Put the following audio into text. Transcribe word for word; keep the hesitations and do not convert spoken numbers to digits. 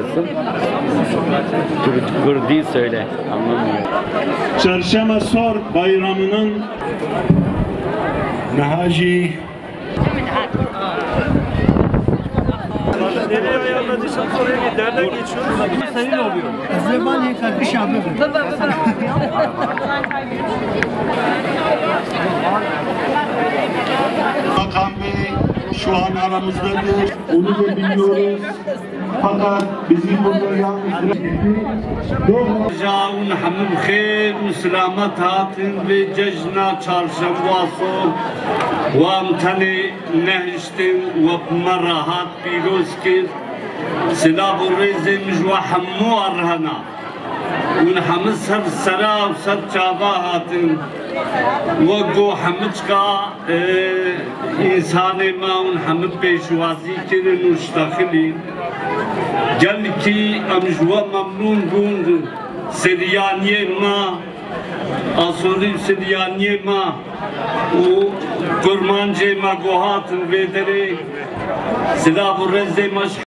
nasıl? Kurdi söyle, anlamıyorum. Çarşamba Sor bayramının Nahaci Nereye ayarladıysan oraya git. Nereden geçiyoruz? Senin oluyor. Zebani kardeş abi. Hakan Bey şu an aramızdadır. Onu da biliyoruz. Fakat bizim burada yanlış جاون همه بخیر و سلامت هاتین به جشن چهارشنبه سو و امتنی نهشتین و مراحت پیروز کرد سلام و ریزی مجوا همو ارهنا اون همه سر سرا و سر چابا هاتین و گو همه چکا انسان ما اون همه پیشوازی کرن و اشتاخلین گل کی امجوا ممنون بوند سریانیه ما آسوری سریانیه ما و کرمانجه ما گوهاتن ویدره سلام و رزه مش